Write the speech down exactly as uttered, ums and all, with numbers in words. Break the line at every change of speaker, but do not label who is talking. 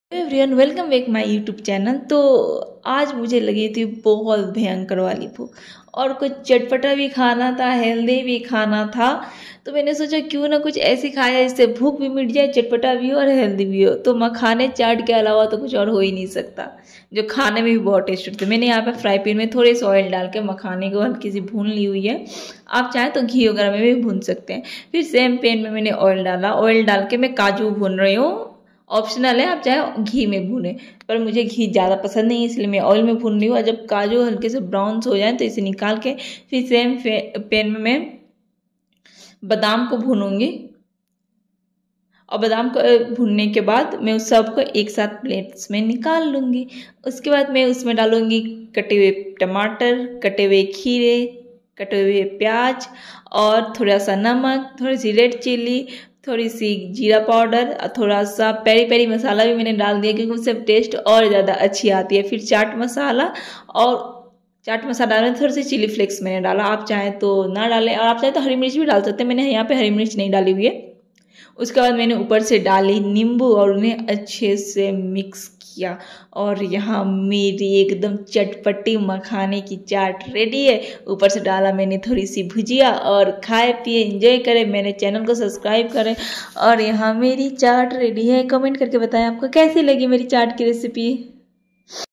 Everyone, welcome back my YouTube channel. तो आज मुझे लगी थी बहुत भयंकर वाली भूख और कुछ चटपटा भी खाना था, हेल्दी भी खाना था। तो मैंने सोचा क्यों ना कुछ ऐसी खाया जिससे भूख भी मिट जाए, चटपटा भी हो और हेल्दी भी हो। तो मखाने चाट के अलावा तो कुछ और हो ही नहीं सकता, जो खाने में भी बहुत टेस्टी होते। मैंने यहाँ पे फ्राई पैन में थोड़े से ऑयल डाल के मखाने को हल्की सी भून ली हुई है। आप चाहें तो घी वगैरह में भी भून सकते हैं। फिर सेम पैन में मैंने ऑयल डाला, ऑयल डाल के मैं काजू भून रही हूँ। ऑप्शनल है, आप चाहे घी में भूनें, पर मुझे घी ज़्यादा पसंद नहीं है इसलिए मैं ऑयल में भून रही हूँ। और जब काजू हल्के से ब्राउन हो जाए तो इसे निकाल के फिर सेम पैन में मैं बादाम को भूनूंगी। और बादाम को भूनने के बाद मैं उस सब को एक साथ प्लेट्स में निकाल लूँगी। उसके बाद मैं उसमें डालूँगी कटे हुए टमाटर, कटे हुए खीरे, कटे हुए प्याज और थोड़ा सा नमक, थोड़ी सी रेड चिली, थोड़ी सी जीरा पाउडर और थोड़ा सा पेरी पेरी मसाला भी मैंने डाल दिया क्योंकि उससे टेस्ट और ज़्यादा अच्छी आती है। फिर चाट मसाला और चाट मसाला डालें, थोड़ी सी चिली फ्लेक्स मैंने डाला। आप चाहें तो ना डालें और आप चाहें तो हरी मिर्च भी डाल सकते हैं। मैंने यहाँ पे हरी मिर्च नहीं डाली हुई है। उसके बाद मैंने ऊपर से डाली नींबू और उन्हें अच्छे से मिक्स किया। और यहाँ मेरी एकदम चटपटी मखाने की चाट रेडी है। ऊपर से डाला मैंने थोड़ी सी भुजिया और खाए पिए एंजॉय करें। मेरे चैनल को सब्सक्राइब करें। और यहाँ मेरी चाट रेडी है। कमेंट करके बताएं आपको कैसी लगी मेरी चाट की रेसिपी।